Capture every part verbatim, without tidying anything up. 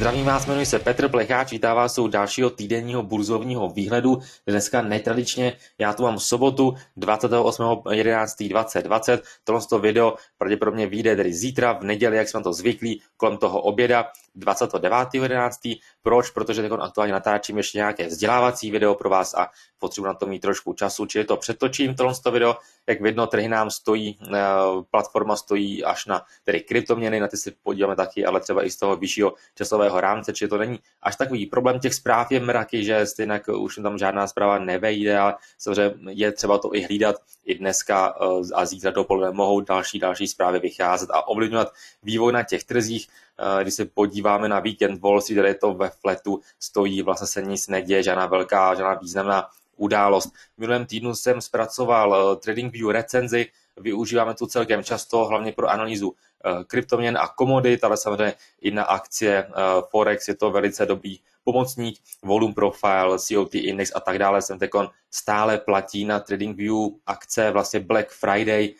Zdravím vás, jmenuji se Petr Plecháč, vítám vás u dalšího týdenního burzovního výhledu. Dneska netradičně, já tu mám sobotu dvacátého osmého jedenáctého dvacet dvacet. Tohle video pravděpodobně vyjde tedy zítra, v neděli, jak jsme to zvyklí, kolem toho oběda dvacátého devátého jedenáctého Proč? Protože teď aktuálně natáčím ještě nějaké vzdělávací video pro vás a potřebuji na to mít trošku času, čili to přetočím tohle video. Jak vidno, trhy nám stojí, platforma stojí až na tedy kryptoměny, na ty si podíváme taky, ale třeba i z toho vyššího časového rámce, čili to není až takový problém. Těch zpráv je mraky, že stejně už tam žádná zpráva nevejde, ale samozřejmě je třeba to i hlídat. I dneska a zítra dopoledne mohou další další zprávy vycházet a ovlivňovat vývoj na těch trzích. Když se podíváme na víkend Wall Street, kde je to ve flatu, stojí, vlastně se nic neděje, žádná velká, žádná významná událost. V minulém týdnu jsem zpracoval TradingView recenzi, využíváme tu celkem často, hlavně pro analýzu kryptoměn a komodit, ale samozřejmě i na akcie Forex je to velice dobrý pomocník, volume profile, C O T index a tak dále. Jsem tekon stále platí na TradingView akce, vlastně Black Friday,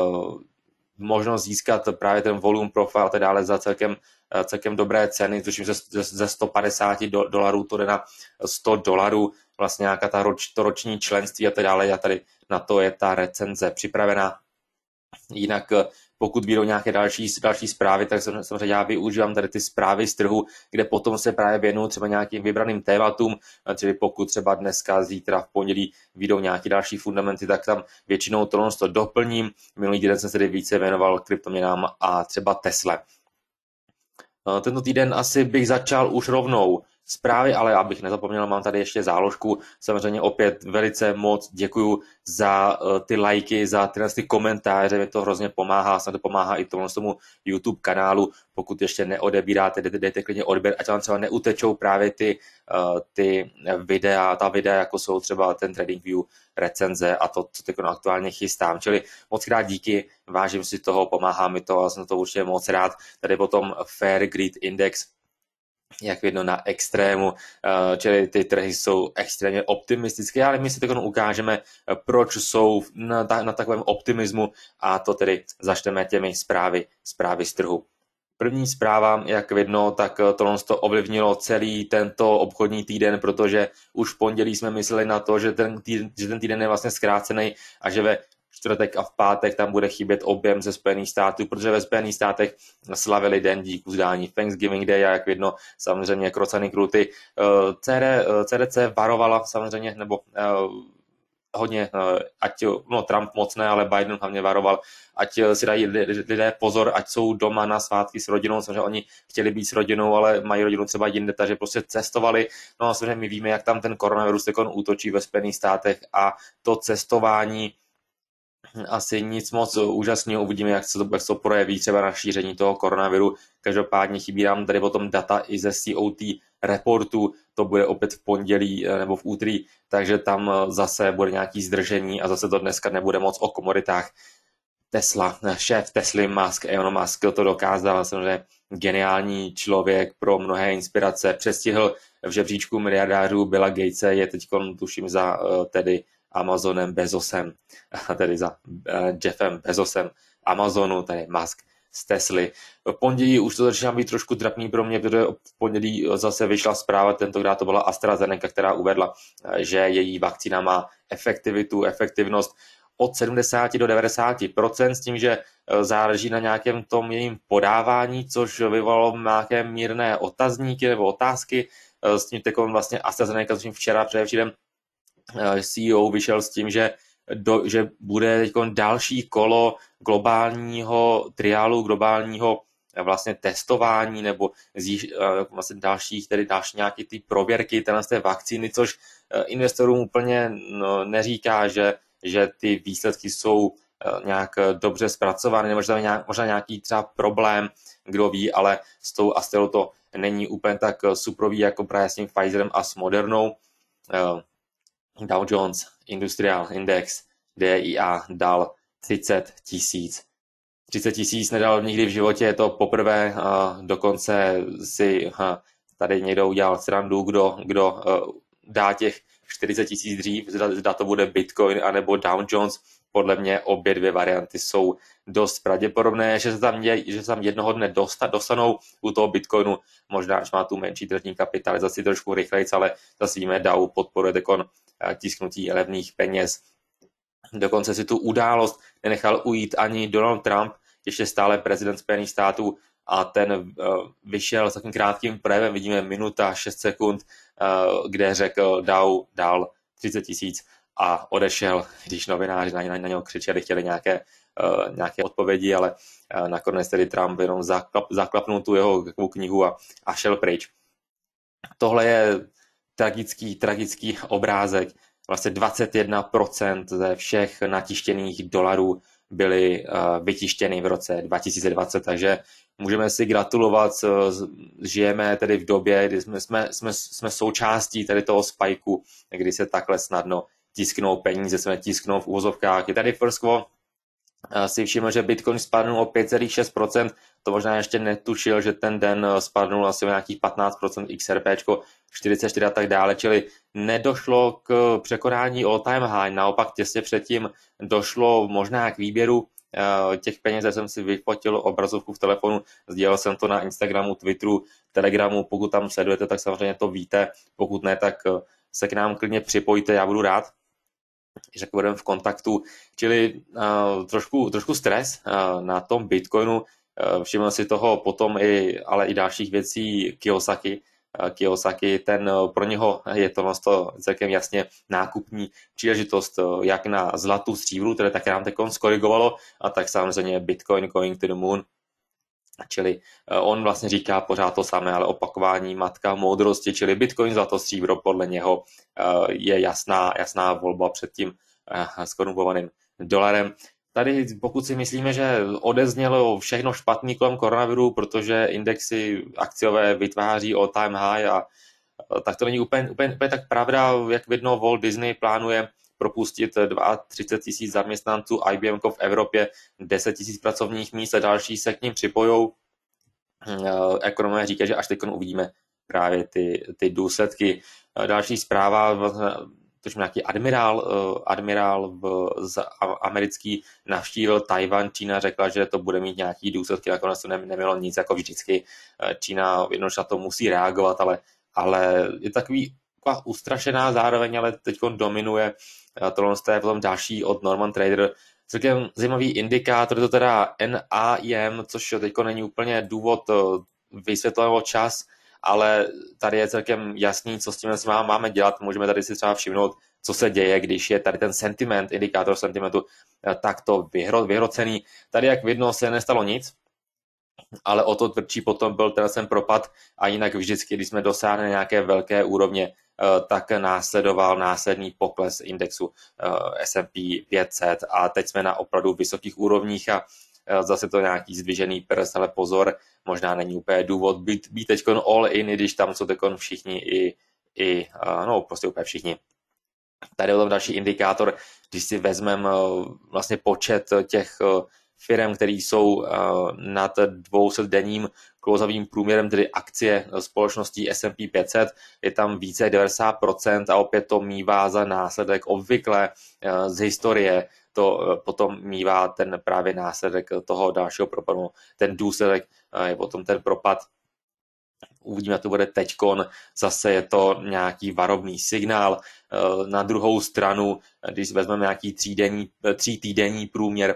možnost získat právě ten volume profile a tak dále za celkem, celkem dobré ceny, což ze, ze sto padesát dolarů to jde na sto dolarů, vlastně nějaká ta roč, to roční členství a tak dále, a tady na to je ta recenze připravená. Jinak pokud vyjdou nějaké další, další zprávy, tak samozřejmě já využívám tady ty zprávy z trhu, kde potom se právě věnuju třeba nějakým vybraným tématům, čili pokud třeba dneska, zítra, v pondělí vyjdou nějaké další fundamenty, tak tam většinou tohle to doplním. Minulý týden jsem se tedy více věnoval kryptoměnám a třeba Tesle. Tento týden asi bych začal už rovnou zprávy, ale abych nezapomněl, mám tady ještě záložku. Samozřejmě opět velice moc děkuju za uh, ty lajky, za tyhle ty komentáře, mi to hrozně pomáhá, snad to pomáhá i tomu, tomu YouTube kanálu. Pokud ještě neodebíráte, dejte, dejte klidně odběr, ať vám třeba neutečou právě ty, uh, ty videa, ta videa, jako jsou třeba ten TradingView recenze a to, co teď aktuálně chystám. Čili moc krát díky, vážím si toho, pomáhá mi to a jsem to určitě moc rád. Tady potom Fair Greed Index, jak vidno na extrému, čili ty trhy jsou extrémně optimistické, ale my si teď ukážeme, proč jsou na, na takovém optimismu a to tedy začneme těmi zprávy, zprávy z trhu. První zpráva, jak vidno, tak tohle to ovlivnilo celý tento obchodní týden, protože už v pondělí jsme mysleli na to, že ten týden, že ten týden je vlastně zkrácený a že ve čtvrtek a v pátek tam bude chybět objem ze Spojených států, protože ve Spojených státech slavili den díku zdání Thanksgiving Day a jak vidno samozřejmě krocany kruty. C D C varovala samozřejmě, nebo hodně, ať, no Trump moc ne, ale Biden hlavně varoval, ať si dají lidé pozor, ať jsou doma na svátky s rodinou, samozřejmě oni chtěli být s rodinou, ale mají rodinu třeba jinde, takže prostě cestovali. No a samozřejmě my víme, jak tam ten koronavirus tekon útočí ve Spojených státech a to cestování asi nic moc úžasného, uvidíme, jak se to, jak se to projeví třeba na šíření toho koronaviru. Každopádně chybí nám tady potom data i ze C O T reportu, to bude opět v pondělí nebo v úterý, takže tam zase bude nějaký zdržení a zase to dneska nebude moc o komoditách. Tesla, šéf Tesly Musk, Elon Musk to dokázal, samozřejmě geniální člověk, pro mnohé inspirace, přestihl v žebříčku miliardářů Billa Gatese, je teď tuším za tedy Amazonem Bezosem, tedy za Jeffem Bezosem Amazonu, tedy Musk z Tesly. V pondělí už to začíná být trošku trapný pro mě, protože v pondělí zase vyšla zpráva, tentokrát to byla AstraZeneca, která uvedla, že její vakcína má efektivitu, efektivnost od sedmdesát do devadesáti procent s tím, že záleží na nějakém tom jejím podávání, což vyvolalo nějaké mírné otazníky nebo otázky. S tím takovým vlastně AstraZeneca, což včera předevčírem C E O vyšel s tím, že, do, že bude teď další kolo globálního triálu, globálního vlastně testování nebo zjíž, vlastně dalších, tedy další nějaké ty prověrky téhle té vakcíny, což investorům úplně no, neříká, že, že ty výsledky jsou nějak dobře zpracované, nebo že tam je nějak, možná nějaký třeba problém, kdo ví, ale s tou Astrou to není úplně tak suprový jako právě s tím Pfizerem a s Modernou. Dow Jones Industrial Index D I A dal třicet tisíc. třicet tisíc nedal nikdy v životě, je to poprvé, dokonce si tady někdo udělal srandu, kdo, kdo dá těch čtyřicet tisíc dřív, zda, zda to bude Bitcoin anebo Dow Jones, podle mě obě dvě varianty jsou dost pravděpodobné, že se tam, je, že se tam jednoho dne dostat, dostanou u toho Bitcoinu, možná, že má tu menší tržní kapitalizaci trošku rychleji, ale zase víme, D A O podporuje tekon tisknutí levných peněz. Dokonce si tu událost nenechal ujít ani Donald Trump, ještě stále prezident Spojených států, a ten uh, vyšel s takým krátkým projevem, vidíme minuta, šest sekund, uh, kde řekl, D A O dal třicet tisíc a odešel, když novináři na, na, na něho křičeli, chtěli nějaké, uh, nějaké odpovědi, ale uh, nakonec tedy Trump jenom zaklap, zaklapnul tu jeho knihu a, a šel pryč. Tohle je tragický, tragický obrázek. Vlastně dvacet jedna procent ze všech natištěných dolarů byly uh, vytištěny v roce dva tisíce dvacet, takže můžeme si gratulovat, žijeme tedy v době, kdy jsme, jsme, jsme, jsme součástí tady toho spajku, kdy se takhle snadno tisknou peníze, jsme tisknou v úvozovkách. Je tady First Quo, si všiml, že Bitcoin spadnul o pět celá šest procent, to možná ještě netušil, že ten den spadnul asi o nějakých patnáct procent, X R P čtyřicet čtyři a tak dále, čili nedošlo k překonání all time high, naopak těsně předtím došlo možná k výběru těch peněz. Já jsem si vyfotil obrazovku v telefonu, sdílel jsem to na Instagramu, Twitteru, Telegramu, pokud tam sledujete, tak samozřejmě to víte, pokud ne, tak se k nám klidně připojte, já budu rád, že budeme v kontaktu, čili uh, trošku, trošku stres uh, na tom Bitcoinu, uh, všiml si toho potom i, ale i dalších věcí Kiyosaki, uh, Kiyosaki, ten uh, pro něho je to vlastně celkem jasně nákupní příležitost, uh, jak na zlatu, stříbru, které také nám teď skorigovalo, a tak samozřejmě Bitcoin going to the moon. Čili on vlastně říká pořád to samé, ale opakování matka moudrosti, čili Bitcoin, zlato, stříbro podle něho je jasná, jasná volba před tím skorumpovaným dolarem. Tady pokud si myslíme, že odeznělo všechno špatný kolem koronaviru, protože indexy akciové vytváří all time high, a tak to není úplně, úplně, úplně tak pravda, jak vidno. Walt Disney plánuje propustit třicet dva tisíc zaměstnanců, I B M v Evropě deset tisíc pracovních míst a další se k ním připojou. Ekonomové říkají, že až teď uvidíme právě ty, ty důsledky. Další zpráva, tož nějaký admirál, admirál v, z, americký navštívil Tajvan, Čína řekla, že to bude mít nějaký důsledky, nakonec to nemělo nic, jako vždycky. Čína jednoduše na to musí reagovat, ale, ale je takový ustrašená zároveň, ale teď dominuje. Tohle je potom další od Norman Trader. Celkem zajímavý indikátor, je to teda N A I M, což teď není úplně důvod vysvětlovat čas, ale tady je celkem jasný, co s tím máme dělat. Můžeme tady si třeba všimnout, co se děje, když je tady ten sentiment, indikátor sentimentu takto vyhro, vyhrocený. Tady, jak vidno, se nestalo nic, ale o to tvrdší potom byl ten sem propad, a jinak vždycky, když jsme dosáhli nějaké velké úrovně, tak následoval následný pokles indexu S and P pět set, a teď jsme na opravdu vysokých úrovních a zase to nějaký zdvižený prst, ale pozor, možná není úplně důvod být, být teď all in, i když tam jsou teď všichni i, i, no prostě úplně všichni. Tady je tam další indikátor, když si vezmeme vlastně počet těch firm, které jsou nad dvě stě denním klouzavým průměrem, tedy akcie společností S and P pět set, je tam více jak devadesát procent, a opět to mívá za následek obvykle z historie, to potom mívá ten právě následek toho dalšího propadu. Ten důsledek je potom ten propad. Uvidíme, jak to bude teďkon, zase je to nějaký varovný signál. Na druhou stranu, když vezmeme nějaký třídenní, tří týdenní průměr,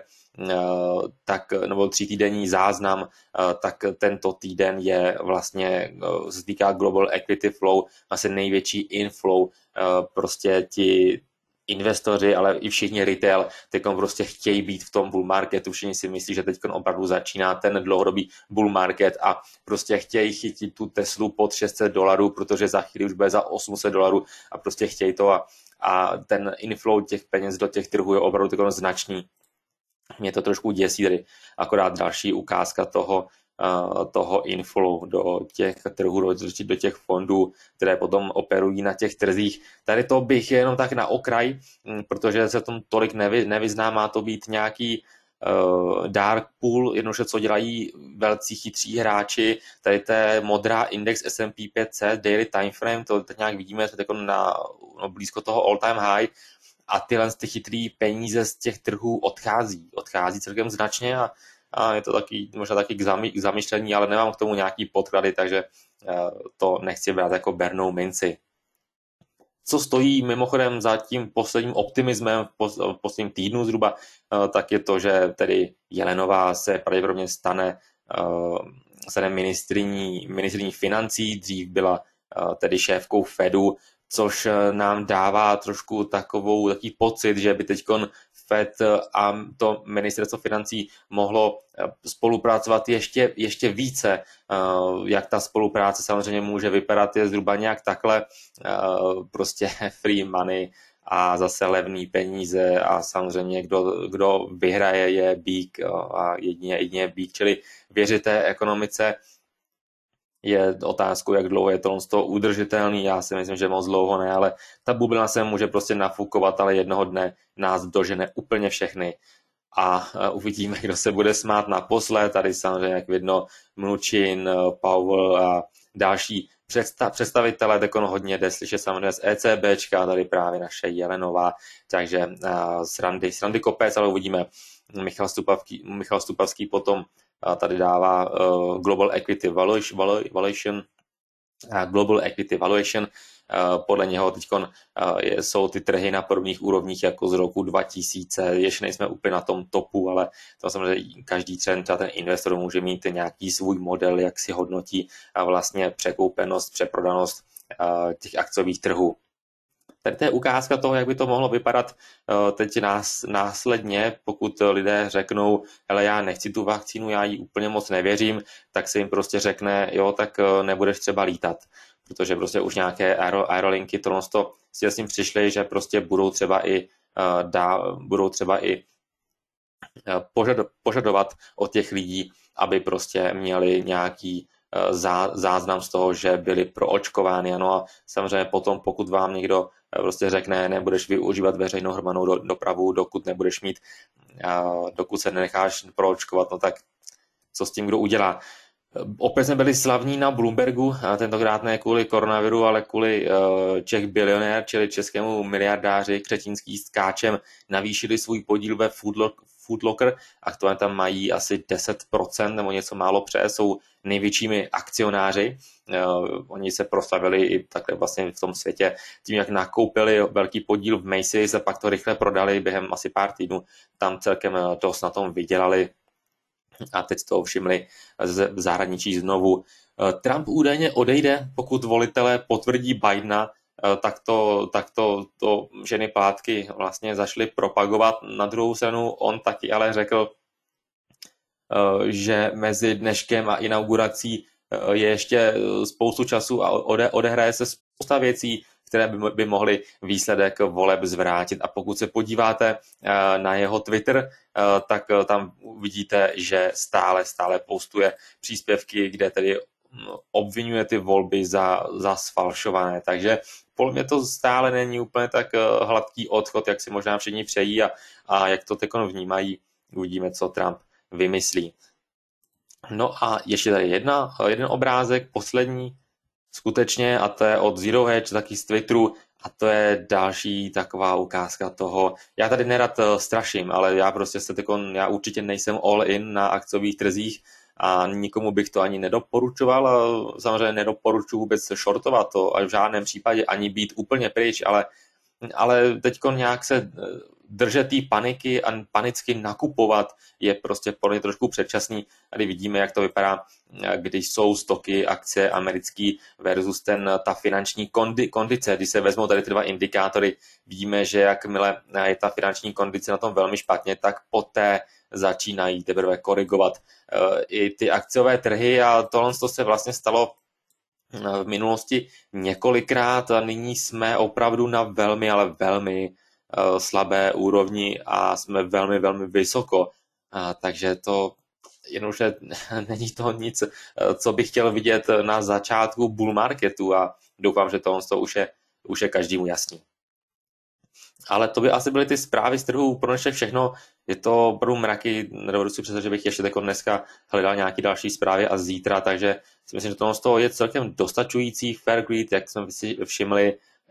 tak, nebo tří týdenní záznam, tak tento týden je vlastně, se týká Global Equity Flow, asi největší inflow, prostě ti investoři, ale i všichni retail teď prostě chtějí být v tom bull marketu, všichni si myslí, že teď opravdu začíná ten dlouhodobý bull market a prostě chtějí chytit tu Teslu pod šest set dolarů, protože za chvíli už bude za osm set dolarů a prostě chtějí to, a, a ten inflow těch peněz do těch trhů je opravdu teď značný. Mě to trošku děsí, tady akorát další ukázka toho, toho inflow do těch trhů, do, do těch fondů, které potom operují na těch trzích. Tady to bych jenom tak na okraj, protože se v tom tolik nevy, nevyzná, má to být nějaký uh, dark pool, jednoduše co dělají velcí chytří hráči. Tady to je modrá index S and P pět set, daily time frame, to teď nějak vidíme, to je na no, blízko toho all time high, a tyhle ty chytrý peníze z těch trhů odchází. Odchází celkem značně a, a je to taky, možná taky k, zamy, k zamyšlení, ale nemám k tomu nějaký podklady, takže to nechci brát jako bernou minci. Co stojí mimochodem za tím posledním optimismem v posledním týdnu zhruba, tak je to, že tedy Jelenová se pravděpodobně stane, stane ministryní, ministryní financí, dřív byla tedy šéfkou Fedu, což nám dává trošku takovou, takový pocit, že by teďkon Fed a to ministerstvo financí mohlo spolupracovat ještě, ještě více. Jak ta spolupráce samozřejmě může vypadat, je zhruba nějak takhle, prostě free money a zase levný peníze a samozřejmě kdo, kdo vyhraje je bík a jedině, jedině bík, čili věřit té ekonomice. Je otázkou, jak dlouho je to udržitelný, já si myslím, že moc dlouho ne, ale ta bublina se může prostě nafukovat, ale jednoho dne nás dožene úplně všechny a uvidíme, kdo se bude smát naposled. Tady samozřejmě jak vidno Mnuchin, Powell a další představitelé, tak ono hodně jde slyšet samozřejmě z ECBčka, tady právě naše Jelenová, takže srandy, srandy kopec, ale uvidíme. Michal Stupavský, Michal Stupavský potom tady dává uh, Global Equity Valuation, uh, Global Equity Valuation. Uh, podle něho teď uh, jsou ty trhy na podobných úrovních jako z roku dva tisíce. Ještě nejsme úplně na tom topu, ale to samozřejmě každý trend, třeba ten investor může mít nějaký svůj model, jak si hodnotí uh, vlastně překoupenost, přeprodanost uh, těch akciových trhů. Tady to je ukázka toho, jak by to mohlo vypadat teď nás, následně, pokud lidé řeknou, hele, já nechci tu vakcínu, já jí úplně moc nevěřím, tak se jim prostě řekne, jo, tak nebudeš třeba lítat, protože prostě už nějaké aero, aerolinky tohle si s tím přišli, že prostě budou třeba i, dá, budou třeba i požado, požadovat od těch lidí, aby prostě měli nějaký záznam z toho, že byli proočkovány. Ano a samozřejmě potom, pokud vám někdo prostě řekne, nebudeš využívat veřejnou hromadnou do, dopravu, dokud nebudeš mít, dokud se nenecháš proočkovat, no tak co s tím kdo udělá. Opět jsme byli slavní na Bloombergu, a tentokrát ne kvůli koronaviru, ale kvůli Czech Billionaire, čili českému miliardáři Křetínský s Káčem navýšili svůj podíl ve Foodlocker, aktuálně tam mají asi deset procent nebo něco málo přes, jsou největšími akcionáři. Oni se proslavili i takhle vlastně v tom světě tím, jak nakoupili velký podíl v Macy's a pak to rychle prodali během asi pár týdnů. Tam celkem dost na tom vydělali a teď to všimli v zahraničí znovu. Trump údajně odejde, pokud volitelé potvrdí Bidena, tak to, tak to, to ženy plátky vlastně zašly propagovat. Na druhou stranu on taky ale řekl, že mezi dneškem a inaugurací je ještě spoustu času a ode, odehraje se spousta věcí, které by, by mohly výsledek voleb zvrátit. A pokud se podíváte na jeho Twitter, tak tam uvidíte, že stále, stále postuje příspěvky, kde tedy obvinuje ty volby za, za sfalšované. Takže podle mě to stále není úplně tak hladký odchod, jak si možná všichni přejí a, a jak to teď vnímají. Uvidíme, co Trump vymyslí. No a ještě tady jedna, jeden obrázek, poslední, skutečně, a to je od Zero Hedge, taky z Twitteru, a to je další taková ukázka toho. Já tady nerad straším, ale já prostě se tekon, já určitě nejsem all in na akciových trzích a nikomu bych to ani nedoporučoval. Samozřejmě nedoporučuji vůbec shortovat to a v žádném případě ani být úplně pryč, ale, ale teďkon nějak se držet té paniky a panicky nakupovat je prostě podle mě trošku předčasný. Tady vidíme, jak to vypadá, když jsou stoky, akcie americký versus ten, ta finanční kondi, kondice. Když se vezmou tady ty dva indikátory, vidíme, že jakmile je ta finanční kondice na tom velmi špatně, tak poté začínají teprve korigovat i ty akciové trhy a tohle se vlastně stalo v minulosti několikrát a nyní jsme opravdu na velmi, ale velmi slabé úrovni a jsme velmi, velmi vysoko. A takže to jenomže není to nic, co bych chtěl vidět na začátku bull marketu a doufám, že to, to už, je, už je každému jasný. Ale to by asi byly ty zprávy z trhu pro dnešek všechno. Je to opravdu mraky, nedovedu si představit, že bych ještě jako dneska hledal nějaké další zprávy a zítra, takže si myslím, že tohle z toho je celkem dostačující. Fairgrid, jak jsme si všimli,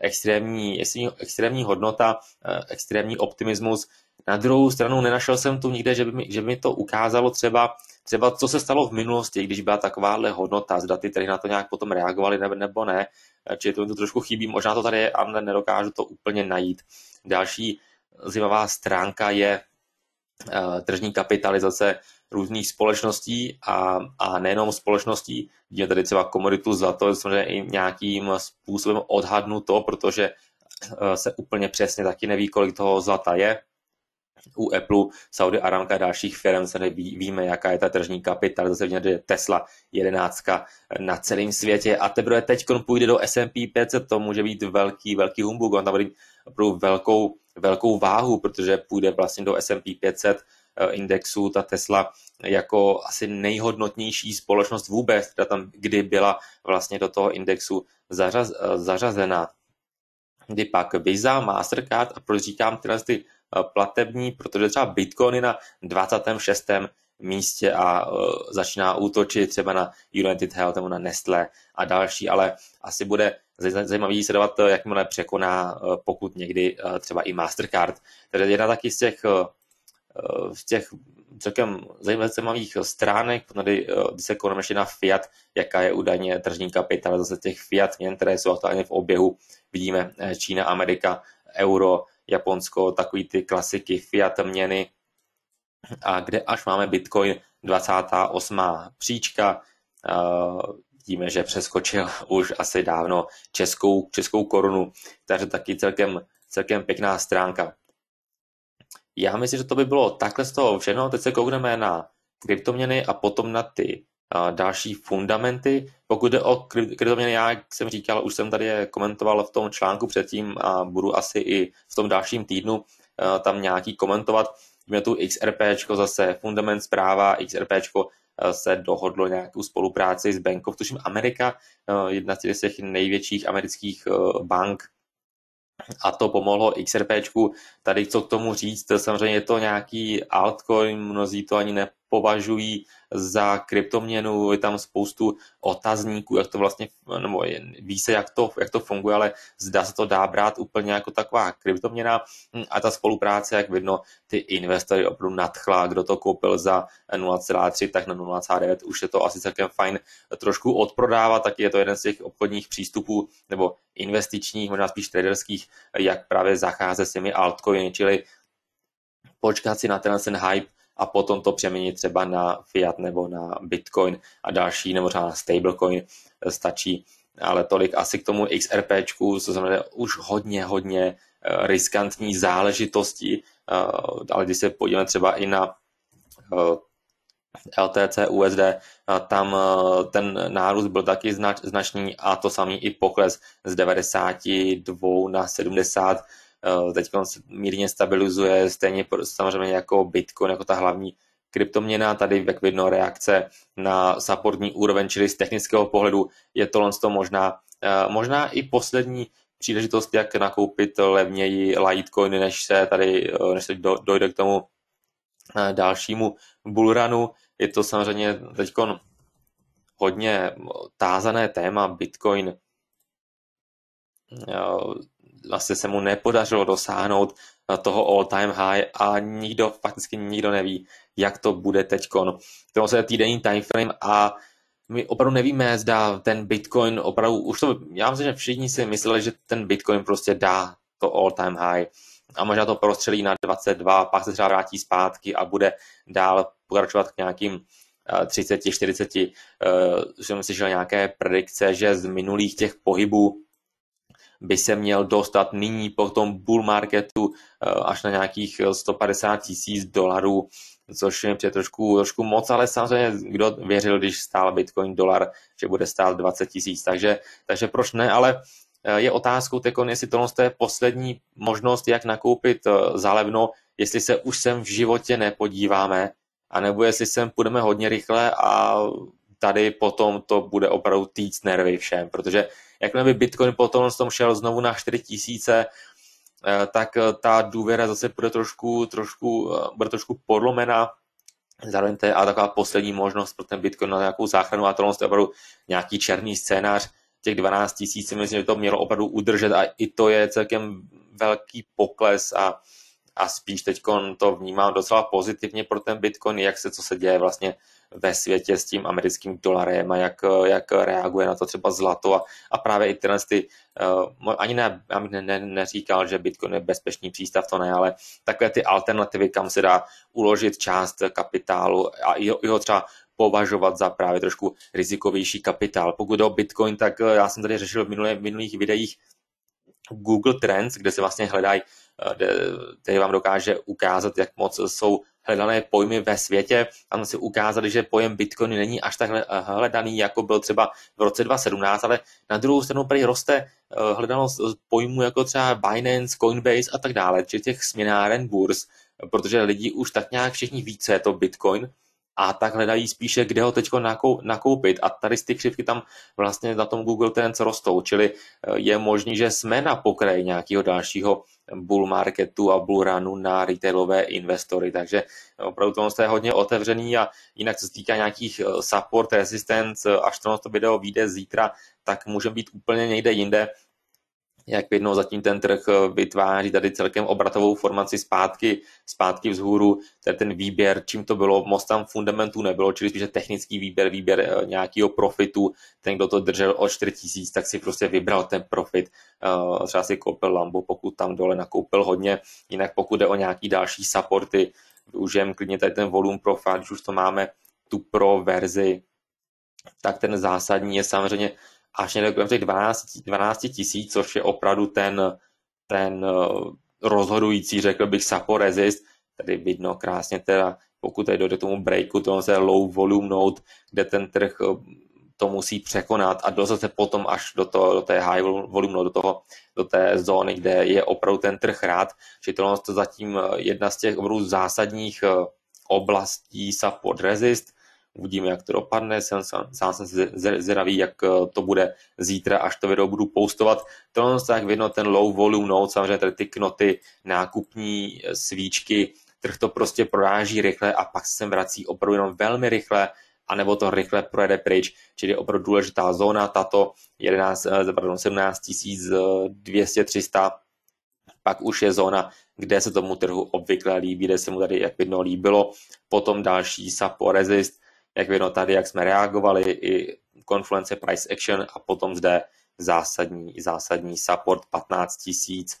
extrémní, extrémní hodnota, extrémní optimismus. Na druhou stranu nenašel jsem tu nikde, že by mi, že by mi to ukázalo třeba, třeba, co se stalo v minulosti, když byla takováhle hodnota, zda ty trhy na to nějak potom reagovaly nebo ne. Čili to mi to trošku chybí, možná to tady je, ale nedokážu to úplně najít. Další zajímavá stránka je uh, tržní kapitalizace různých společností a, a nejenom společností. Vidíme tady třeba komoditu zlato, je samozřejmě i nějakým způsobem odhadnuto, protože uh, se úplně přesně taky neví, kolik toho zlata je. U Apple, Saudi Aramca a dalších firm se neví, víme, jaká je ta tržní kapitalizace, vidíme, že Tesla jedenáctka na celém světě a teprve teď půjde do S and P pět set, to může být velký, velký humbug, on tam bude opravdu velkou, velkou váhu, protože půjde vlastně do S and P pět set indexu ta Tesla jako asi nejhodnotnější společnost vůbec, která tam kdy byla vlastně do toho indexu zařaz, zařazena. Kdy pak Visa, Mastercard a proč říkám tyhle ty platební, protože třeba Bitcoin je na dvacátém šestém místě a uh, začíná útočit třeba na United Health nebo na Nestlé a další, ale asi bude zajímavý sledovat, jakmile překoná, uh, pokud někdy uh, třeba i Mastercard. Takže jedna taky z těch, uh, z těch celkem zajímavých stránek, tady, uh, když se koneme ještě na fiat, jaká je údajně tržní kapitalizace těch fiat měn, které jsou aktuálně v oběhu. Vidíme Čína, Amerika, euro, Japonsko, takový ty klasiky fiat měny, a kde až máme Bitcoin dvacátá osmá příčka, vidíme, že přeskočil už asi dávno českou, českou korunu, takže taky celkem, celkem pěkná stránka. Já myslím, že to by bylo takhle z toho všechno. Teď se koukneme na kryptoměny a potom na ty další fundamenty. Pokud jde o kryptoměny, já, jak jsem říkal, už jsem tady je komentoval v tom článku předtím a budu asi i v tom dalším týdnu tam nějaký komentovat. Máme tu X R P, zase fundament zpráva, X R P se dohodlo nějakou spolupráci s Bank of, tuším Amerika, jedna z těch největších amerických bank, a to pomohlo X R P. Tady co k tomu říct, samozřejmě je to nějaký altcoin, mnozí to ani nepovažují za kryptoměnu, je tam spoustu otazníků, jak to vlastně, nebo ví se, jak to, jak to funguje, ale zdá se to dá brát úplně jako taková kryptoměna a ta spolupráce, jak vidno, ty investory opravdu nadchla, kdo to koupil za nula celá tři, tak na nula celá devět už je to asi celkem fajn trošku odprodávat, taky je to jeden z těch obchodních přístupů, nebo investičních, možná spíš traderských, jak právě zacházet s těmi altcoiny, čili počkat si na ten, ten hype a potom to přeměnit třeba na fiat nebo na bitcoin a další, nebo třeba na stablecoin stačí, ale tolik asi k tomu X R P, co znamená už hodně, hodně riskantní záležitosti, ale když se podíváme třeba i na L T C, U S D, tam ten nárůst byl taky znač, značný a to samý i pokles z devadesát dva na sedmdesát. Teď se mírně stabilizuje, stejně samozřejmě jako Bitcoin, jako ta hlavní kryptoměna. Tady jak vidno reakce na supportní úroveň, čili z technického pohledu je tohle možná, možná i poslední příležitost, jak nakoupit levněji Litecoiny, než se tady než se dojde k tomu dalšímu bullrunu. Je to samozřejmě teď hodně tázané téma. Bitcoin vlastně se mu nepodařilo dosáhnout toho all time high a nikdo, fakticky nikdo neví, jak to bude teďkon. To je týdenní timeframe a my opravdu nevíme, zda ten Bitcoin opravdu, už to, já myslím, že všichni si mysleli, že ten Bitcoin prostě dá to all time high a možná to prostřelí na dvacet dva, pak se třeba vrátí zpátky a bude dál pokračovat k nějakým třicet, čtyřicet, že jsem slyšel nějaké predikce, že z minulých těch pohybů by se měl dostat nyní po tom bull marketu až na nějakých sto padesát tisíc dolarů, což mi přijde trošku, trošku moc, ale samozřejmě kdo věřil, když stál Bitcoin dolar, že bude stát dvacet tisíc, takže, takže proč ne, ale je otázkou tekon, jestli tohle je poslední možnost, jak nakoupit za levno, jestli se už sem v životě nepodíváme, anebo jestli sem půjdeme hodně rychle a tady potom to bude opravdu týc nervy všem, protože jakmile by Bitcoin potom šel znovu na čtyři tisíce, tak ta důvěra zase bude trošku, trošku, bude trošku podlomená. Zároveň to je a taková poslední možnost pro ten Bitcoin na nějakou záchranu a tohle je opravdu nějaký černý scénář. těch dvanáct tisíc si myslím, že to mělo opravdu udržet a i to je celkem velký pokles a, a spíš teď to vnímám docela pozitivně pro ten Bitcoin, jak se, co se děje vlastně ve světě s tím americkým dolarem a jak, jak reaguje na to třeba zlato a, a právě i tyhle ty, uh, ani ne, ne, ne, neříkal, že Bitcoin je bezpečný přístav, to ne, ale takové ty alternativy, kam se dá uložit část kapitálu a i ho, i ho třeba považovat za právě trošku rizikovější kapitál. Pokud jde o Bitcoin, tak já jsem tady řešil v, minulé, v minulých videích Google Trends, kde se vlastně hledají, který vám dokáže ukázat, jak moc jsou hledané pojmy ve světě. A jsme si ukázali, že pojem Bitcoin není až tak hledaný, jako byl třeba v roce dva tisíce sedmnáct, ale na druhou stranu prý roste hledanost pojmů jako třeba Binance, Coinbase a tak dále, či těch směnáren burz, protože lidi už tak nějak všichni ví, co je to Bitcoin, a tak hledají spíše, kde ho teď nakoupit. A tady z ty křivky tam vlastně na tom Google Trends rostou, čili je možný, že jsme na pokraji nějakého dalšího bull marketu a bull runu na retailové investory, takže opravdu to je hodně otevřený a jinak co se týká nějakých support, resistance, až to video vyjde zítra, tak můžeme být úplně někde jinde. Jak vidno, zatím ten trh vytváří tady celkem obratovou formaci zpátky, zpátky vzhůru, tady ten výběr, čím to bylo, moc tam fundamentů nebylo, čili spíše technický výběr, výběr nějakého profitu, ten, kdo to držel o čtyři tisíce, tak si prostě vybral ten profit, třeba si koupil Lambo, pokud tam dole nakoupil hodně, jinak pokud jde o nějaký další supporty, využijeme klidně tady ten volume profile, když už to máme tu pro verzi, tak ten zásadní je samozřejmě až někde kolem těch dvanáct tisíc, což je opravdu ten, ten rozhodující, řekl bych, support resist. Tady vidno krásně teda, pokud tady dojde k tomu breaku, to je low volume node, kde ten trh to musí překonat a dostat se potom až do, toho, do té high volume node, do, toho, do té zóny, kde je opravdu ten trh rád. Že to je zatím jedna z těch opravdu zásadních oblastí support resist. Uvidíme, jak to dopadne, jsem, sám jsem zvědavý, jak to bude zítra, až to video budu postovat. To je tak vidno ten low volume node, samozřejmě tady ty knoty, nákupní svíčky, trh to prostě proráží rychle a pak se sem vrací opravdu jenom velmi rychle, anebo to rychle projede pryč, čili je opravdu důležitá zóna, tato jedenáct, pardon, sedmnáct tisíc dvě stě tři sta, pak už je zóna, kde se tomu trhu obvykle líbí, kde se mu tady, jak vidno, líbilo. Potom další support resist, jak vidno tady, jak jsme reagovali, i Confluence Price Action a potom zde zásadní, zásadní support patnáct tisíc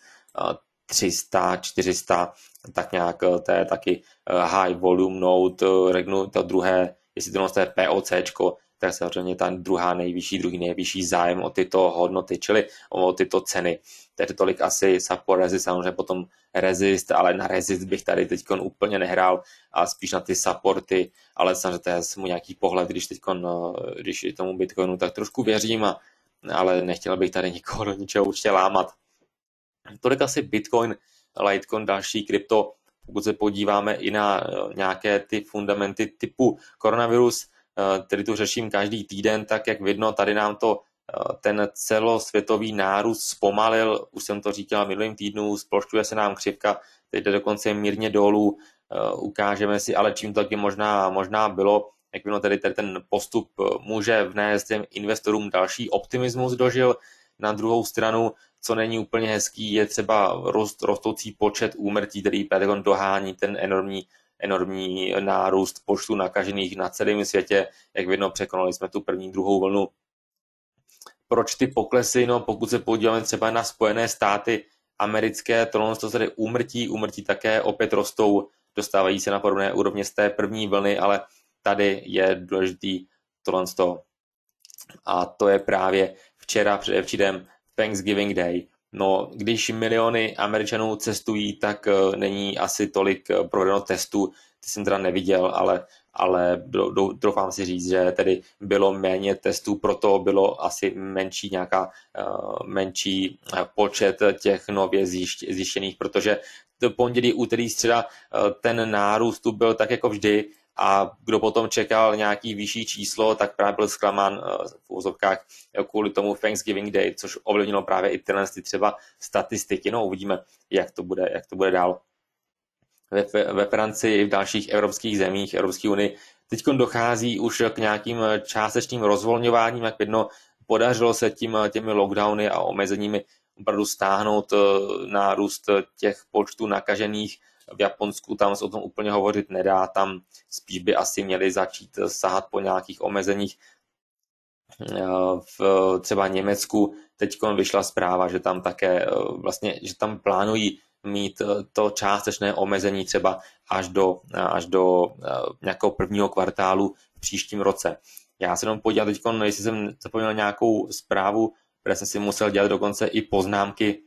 tři sta, čtyři sta, tak nějak to je taky high volume node, řeknu to druhé, jestli to je POCčko, tak samozřejmě ta druhá nejvyšší, druhý nejvyšší zájem o tyto hodnoty, čili o tyto ceny. Takže tolik asi support resist, samozřejmě potom resist, ale na resist bych tady teď úplně nehrál a spíš na ty supporty, ale samozřejmě to je mu nějaký pohled, když teď když tomu Bitcoinu tak trošku věřím, a, ale nechtěl bych tady nikoho do ničeho určitě lámat. Tolik asi Bitcoin, Litecoin, další krypto. Pokud se podíváme i na nějaké ty fundamenty typu koronavirus, který tu řeším každý týden, tak jak vidno, tady nám to ten celosvětový nárůst zpomalil, už jsem to říkal v minulým týdnu, splošťuje se nám křivka, teď jde dokonce mírně dolů, ukážeme si, ale čím to taky možná, možná bylo, jak vidno, tady ten postup může vnést těm investorům další optimismus dožil. Na druhou stranu, co není úplně hezký, je třeba rost, rostoucí počet úmrtí, který Pentagon dohání ten enormní enormní nárůst počtu nakažených na celém světě. Jak vidno, překonali jsme tu první, druhou vlnu. Proč ty poklesy? No, pokud se podíváme třeba na Spojené státy americké, tohle to tady úmrtí, úmrtí také opět rostou, dostávají se na podobné úrovně z té první vlny, ale tady je důležitý tohle. A to je právě včera, předevčírem Thanksgiving Day. No, když miliony Američanů cestují, tak uh, není asi tolik uh, provedeno testů, ty jsem teda neviděl, ale, ale do, do, doufám si říct, že tedy bylo méně testů, proto bylo asi menší nějaká uh, menší uh, počet těch nově zjištěných, protože to pondělí, úterý, středa uh, ten nárůst tu byl tak jako vždy, a kdo potom čekal nějaký vyšší číslo, tak právě byl zklamán v úvozovkách kvůli tomu Thanksgiving Day, což ovlivnilo právě i tyhle třeba statistiky. No, uvidíme, jak to bude, jak to bude dál. Ve, ve Francii i v dalších evropských zemích, Evropské unii, teď dochází už k nějakým částečným rozvolňováním, jak vidno, podařilo se tím, těmi lockdowny a omezeními opravdu stáhnout nárůst těch počtů nakažených. V Japonsku tam se o tom úplně hovořit nedá, tam spíš by asi měli začít sahat po nějakých omezeních. V třeba Německu teď vyšla zpráva, že tam také vlastně, že tam plánují mít to částečné omezení třeba až do, až do nějakého prvního kvartálu v příštím roce. Já se jenom podívám teď, jestli jsem zapomněl nějakou zprávu, které jsem si musel dělat dokonce i poznámky,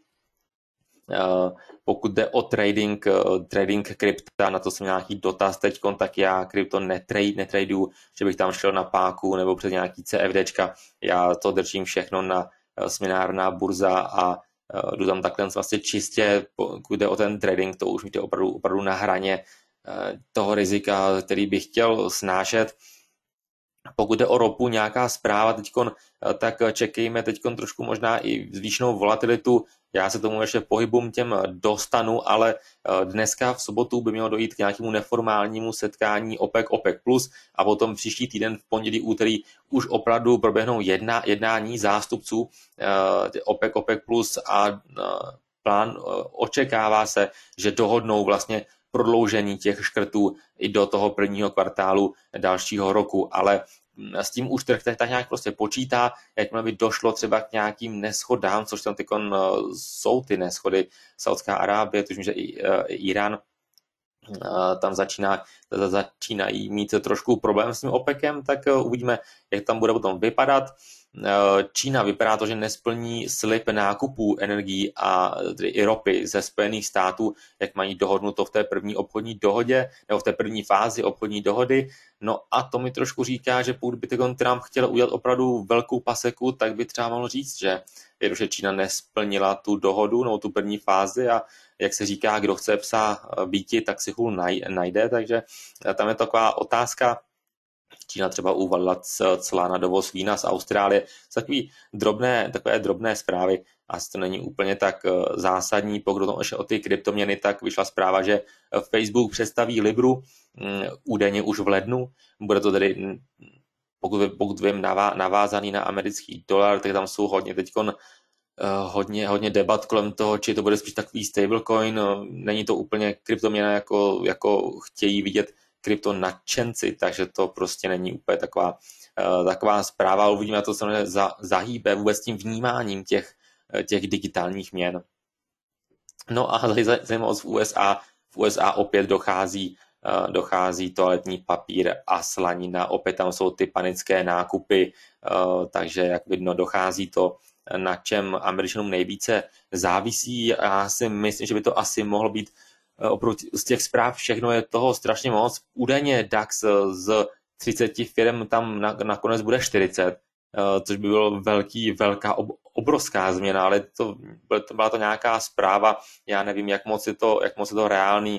pokud jde o trading, trading krypta, na to jsem nějaký dotaz teď, tak já krypto netrade, netraduju, že bych tam šel na páku nebo přes nějaký CFDčka, já to držím všechno na směnárna burza a jdu tam takhle vlastně čistě, pokud jde o ten trading, to už mi to opravdu, opravdu na hraně toho rizika, který bych chtěl snášet. Pokud jde o ropu, nějaká zpráva teďkon, tak čekejme teďkon trošku možná i zvýšenou volatilitu. Já se tomu ještě pohybům těm dostanu, ale dneska v sobotu by mělo dojít k nějakému neformálnímu setkání OPEC OPEC plus a potom příští týden v pondělí, úterý už opravdu proběhnou jedna, jednání zástupců OPEC OPEC plus a plán očekává se, že dohodnou vlastně prodloužení těch škrtů i do toho prvního kvartálu dalšího roku, ale s tím už trh tak nějak prostě počítá, jakmile by došlo třeba k nějakým neschodám, což tam tykon jsou ty neschody, Saudská Arábie, tuším, že i Irán, tam začíná, začínají mít trošku problém s tím OPECem, tak uvidíme, jak tam bude potom vypadat. Čína vypadá to, že nesplní slib nákupů energií a i ropy ze Spojených států, jak mají dohodnuto v té první obchodní dohodě nebo v té první fázi obchodní dohody. No a to mi trošku říká, že pokud by Trump chtěl udělat opravdu velkou paseku, tak by třeba mohl říct, že že Čína nesplnila tu dohodu nebo tu první fázi a jak se říká, kdo chce psa býti, tak si hůl najde, takže tam je taková otázka. Čína třeba uvalila cla na dovoz vína z Austrálie. Jsou takový drobné, takové drobné zprávy, asi to není úplně tak zásadní. Pokud to ještě o ty kryptoměny, tak vyšla zpráva, že Facebook představí Libru údajně už v lednu. Bude to tedy, pokud, pokud vím, navázaný na americký dolar, tak tam jsou hodně teďkon hodně, hodně debat kolem toho, či to bude spíš takový stablecoin. Není to úplně kryptoměna, jako, jako chtějí vidět krypto nadšenci, takže to prostě není úplně taková, uh, taková zpráva. Uvidíme, to se za, zahýbe vůbec tím vnímáním těch, těch digitálních měn. No a zajímavost v U S A, v U S A opět dochází, uh, dochází toaletní papír a slanina, opět tam jsou ty panické nákupy, uh, takže jak vidno, dochází to, na čem Američanům nejvíce závisí. Já si myslím, že by to asi mohlo být oproti z těch zpráv, všechno je toho strašně moc. Údajně DAX z třiceti firm tam nakonec bude čtyřicet, což by bylo velký, velká, obrovská změna, ale to, byla to nějaká zpráva, já nevím, jak moc je to, jak moc je to reálný.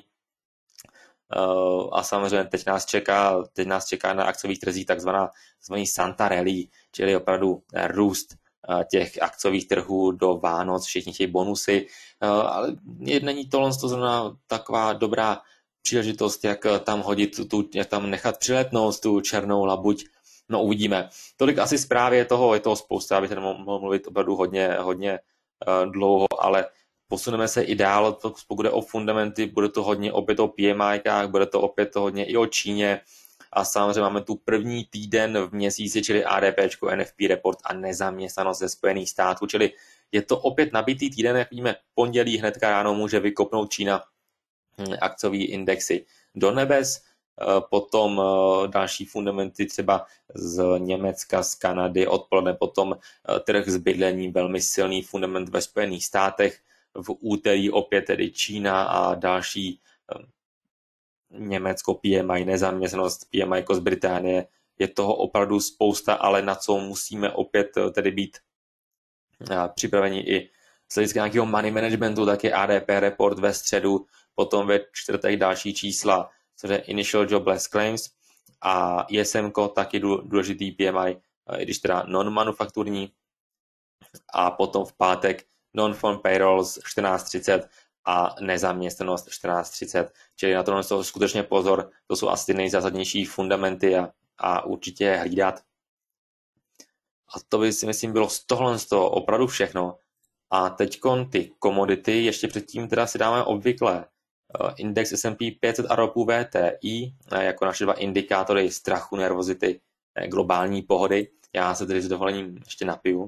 A samozřejmě teď nás čeká, teď nás čeká na akciových trzích takzvaná, takzvaný Santa Rally, čili opravdu růst těch akciových trhů do Vánoc, všichni chtějí bonusy, ale není tohle to znamená taková dobrá příležitost, jak tam hodit, tu, jak tam nechat přiletnout tu černou labuť. No uvidíme. Tolik asi zprávy je toho, je toho spousta, abych mohl mluvit opravdu hodně, hodně dlouho, ale posuneme se i dál, pokud jde o fundamenty, bude to hodně opět o P M I kách, bude to opět to hodně i o Číně. A samozřejmě máme tu první týden v měsíci, čili A D P, N F P report a nezaměstnanost ze Spojených států, čili je to opět nabitý týden, jak víme, pondělí hnedka ráno může vykopnout Čína akciový indexy do nebes, potom další fundamenty třeba z Německa, z Kanady, odpoledne potom trh s bydlením, velmi silný fundament ve Spojených státech, v úterý opět tedy Čína a další Německo, P M I, nezaměstnanost, P M I jako z Británie, je toho opravdu spousta, ale na co musíme opět tedy být připraveni i z hlediska nějakého money managementu, tak je A D P report ve středu, potom ve čtvrtek další čísla, což je Initial Jobless Claims a I S M taky důležitý P M I, i když teda non-manufakturní, a potom v pátek non-farm payrolls čtrnáct třicet a nezaměstnanost čtrnáct třicet. Čili na to jsou skutečně pozor, to jsou asi nejzásadnější fundamenty a, a určitě hlídat. A to by si myslím bylo z tohle z toho opravdu všechno. A teďkon ty komodity, ještě předtím teda si dáme obvykle index S and P pět set a ropu V T I, jako naše dva indikátory strachu, nervozity, globální pohody. Já se tedy s dovolením ještě napiju.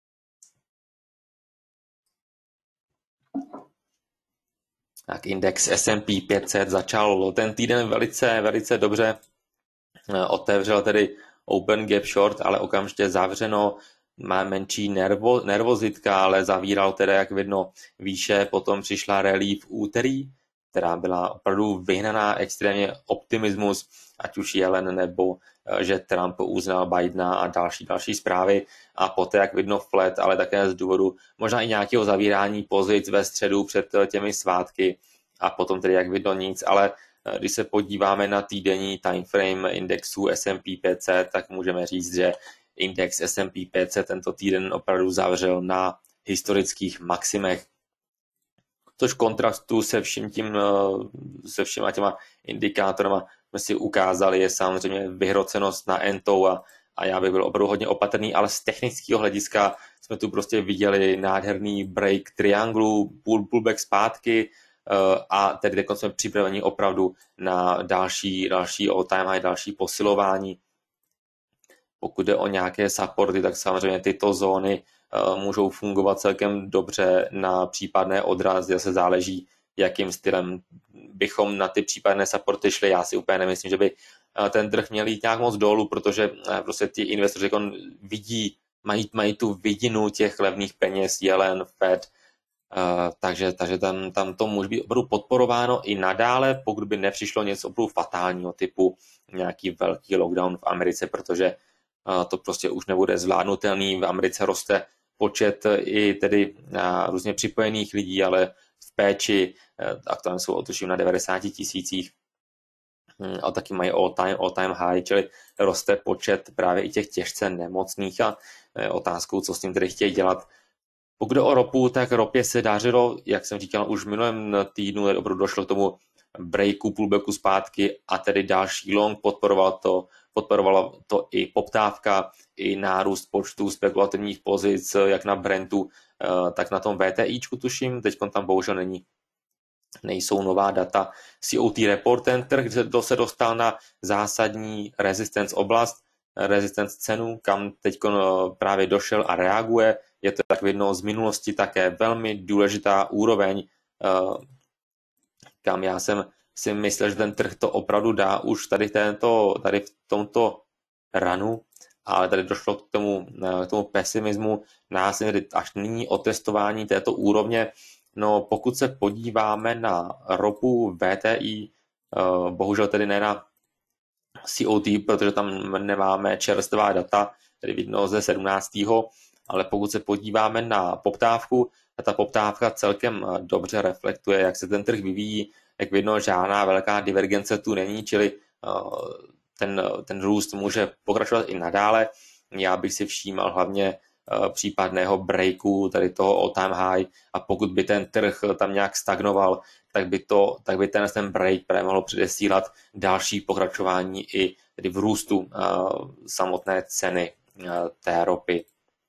Tak index S and P pět set začal ten týden velice, velice dobře. Otevřel tedy open gap short, ale okamžitě zavřeno. Má menší nervo, nervozitka, ale zavíral teda, jak vidno, výše. Potom přišla rally v úterý, která byla opravdu vyhnaná extrémně optimismus, ať už Yellen nebo že Trump uznal Bidena a další další zprávy. A poté, jak vidno, flat, ale také z důvodu možná i nějakého zavírání pozic ve středu před těmi svátky. A potom tedy, jak vidno, nic, ale když se podíváme na týdenní timeframe indexu S and P pět set, tak můžeme říct, že index S and P pět set tento týden opravdu zavřel na historických maximech. Což v kontrastu se vším tím, se všema těma indikátorama jsme si ukázali, je samozřejmě vyhrocenost na entou a, a já bych byl opravdu hodně opatrný, ale z technického hlediska jsme tu prostě viděli nádherný break trianglu, pull, pullback zpátky, a tedy teď jsme připraveni opravdu na další, další all-time high, další posilování. Pokud jde o nějaké supporty, tak samozřejmě tyto zóny můžou fungovat celkem dobře na případné odrazy, zase záleží, jakým stylem bychom na ty případné supporty šli. Já si úplně nemyslím, že by ten trh měl jít nějak moc dolů, protože prostě ty investoři vidí, mají, mají tu vidinu těch levných peněz, Yellen, Fed, Uh, takže, takže tam, tam to může být opravdu podporováno i nadále, pokud by nepřišlo něco opravdu fatálního typu nějaký velký lockdown v Americe, protože uh, to prostě už nebude zvládnutelný. V Americe roste počet i tedy uh, různě připojených lidí, ale v péči uh, aktuálně jsou otuším na devadesáti tisících um, a taky mají all time, all time high, čili roste počet právě i těch těžce nemocných a uh, otázkou, co s tím tedy chtějí dělat. Pokud jde o ropu, tak ropě se dařilo, jak jsem říkal, už v minulém týdnu opravdu došlo k tomu breaku, pullbacku zpátky a tedy další long, podporoval to, podporovala to i poptávka, i nárůst počtu spekulativních pozic, jak na Brentu, tak na tom VTIčku tuším, teď tam bohužel není, nejsou nová data. C O T report, ten trh se dostal na zásadní resistance oblast, resistance cenu, kam teď právě došel a reaguje. Je to tak vidno z minulosti také velmi důležitá úroveň, kam já jsem si myslel, že ten trh to opravdu dá už tady, tento, tady v tomto runu, ale tady došlo k tomu, k tomu pesimismu, následně až nyní o testování této úrovně. No, pokud se podíváme na ropu V T I, bohužel tedy ne na C O T, protože tam nemáme čerstvá data, tedy vidno ze sedmnáctého ale pokud se podíváme na poptávku, ta poptávka celkem dobře reflektuje, jak se ten trh vyvíjí, jak vidno, žádná velká divergence tu není, čili ten, ten růst může pokračovat i nadále. Já bych si všímal hlavně případného breaku, tady toho all-time high, a pokud by ten trh tam nějak stagnoval, tak by, to, tak by ten, ten break právě mohlo předesílat další pokračování i tedy v růstu uh, samotné ceny uh, té ropy.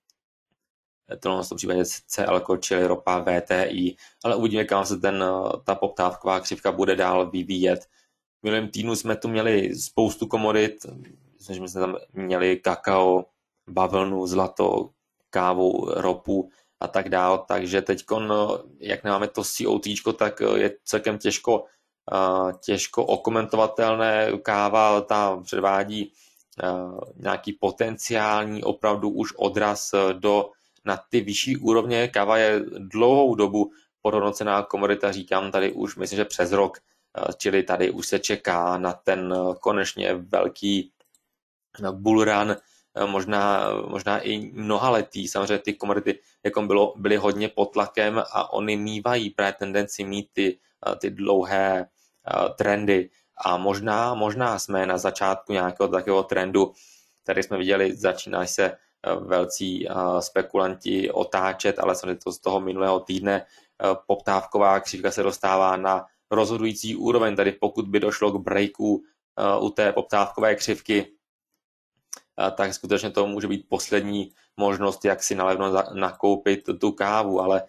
To v tom případě C L, čili ropa V T I, ale uvidíme, kam se ten, ta poptávková křivka bude dál vyvíjet. V minulém týdnu jsme tu měli spoustu komodit, myslím, že jsme tam měli kakao, bavlnu, zlato, kávu, ropu a tak dál, takže teď, jak nemáme to C O T, tak je celkem těžko, těžko okomentovatelné. Káva ta předvádí nějaký potenciální opravdu už odraz do na ty vyšší úrovně. Káva je dlouhou dobu podhodnocená komodita, říkám tady už, myslím, že přes rok, čili tady už se čeká na ten konečně velký bull run, možná, možná i mnohaletý. Samozřejmě ty komodity jako bylo, byly hodně pod tlakem a oni mívají právě tendenci mít ty, ty dlouhé trendy a možná, možná jsme na začátku nějakého takového trendu, který jsme viděli, začíná se velcí spekulanti otáčet, ale samozřejmě to z toho minulého týdne poptávková křivka se dostává na rozhodující úroveň. Tady pokud by došlo k breaku u té poptávkové křivky, tak skutečně to může být poslední možnost, jak si nalevno nakoupit tu kávu, ale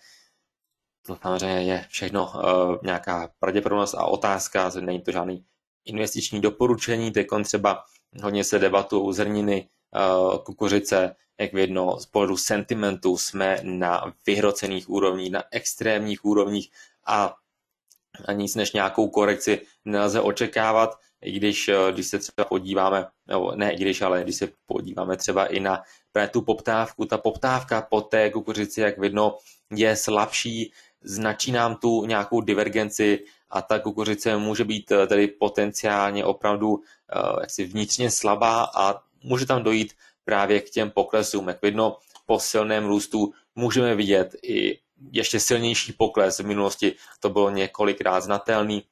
to samozřejmě je všechno nějaká pravděpodobnost a otázka, není to žádný investiční doporučení, teď třeba hodně se debatují zrniny, kukuřice, jak vidno z pohledu sentimentu jsme na vyhrocených úrovních, na extrémních úrovních a a nic než nějakou korekci nelze očekávat, i když, když se třeba podíváme, nebo ne i když, ale když se podíváme třeba i na tu poptávku, ta poptávka po té kukuřici, jak vidno, je slabší, značí nám tu nějakou divergenci a ta kukuřice může být tedy potenciálně opravdu jaksi vnitřně slabá a může tam dojít právě k těm poklesům. Jak vidno, po silném růstu můžeme vidět i ještě silnější pokles. V minulosti to bylo několikrát znatelný.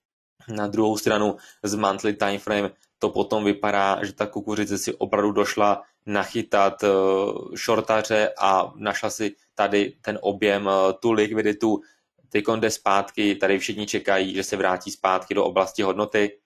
Na druhou stranu z monthly timeframe to potom vypadá, že ta kukuřice si opravdu došla nachytat shortaře a našla si tady ten objem, tu likviditu. Teď jde zpátky, tady všichni čekají, že se vrátí zpátky do oblasti hodnoty.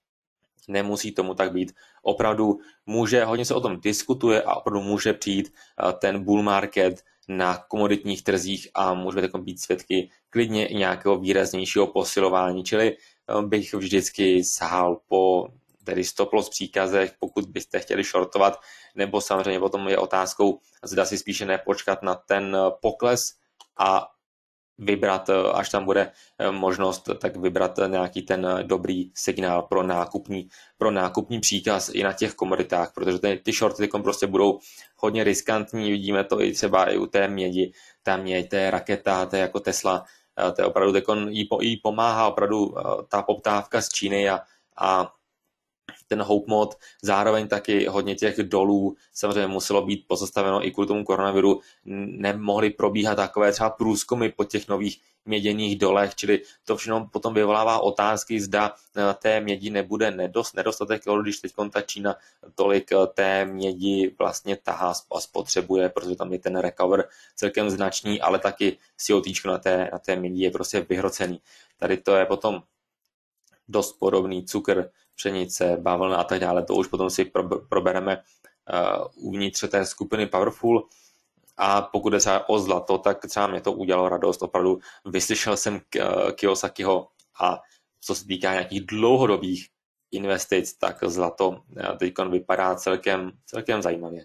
Nemusí tomu tak být. Opravdu může, hodně se o tom diskutuje a opravdu může přijít ten bull market na komoditních trzích a můžeme tak být svědky klidně i nějakého výraznějšího posilování, čili bych vždycky sahal po tedy stop loss příkazech, pokud byste chtěli shortovat, nebo samozřejmě potom je otázkou, zda si spíše nepočkat na ten pokles a vybrat, až tam bude možnost, tak vybrat nějaký ten dobrý signál pro nákupní, pro nákupní příkaz i na těch komoditách, protože ty, ty shorty prostě budou hodně riskantní, vidíme to i třeba i u té mědi, ta měď, to je raketa, to je jako Tesla, to je opravdu, jí, jí pomáhá opravdu ta poptávka z Číny a, a ten hope mod, zároveň taky hodně těch dolů samozřejmě muselo být pozastaveno i kvůli tomu koronaviru, nemohly probíhat takové třeba průzkumy po těch nových měděných dolech, čili to všechno potom vyvolává otázky, zda té mědi nebude nedost, nedostatek, když teď ta Čína tolik té mědi vlastně tahá a spotřebuje, protože tam je ten recover celkem značný, ale taky C O T na té, na té mědi je prostě vyhrocený. Tady to je potom dost podobný cukr, pšenice, bavlna a tak dále, to už potom si probereme uh, uvnitř té skupiny Powerful. A pokud je třeba o zlato, tak třeba mě to udělalo radost, opravdu vyslyšel jsem Kiyosakiho a co se týká nějakých dlouhodobých investic, tak zlato teď vypadá celkem, celkem zajímavě.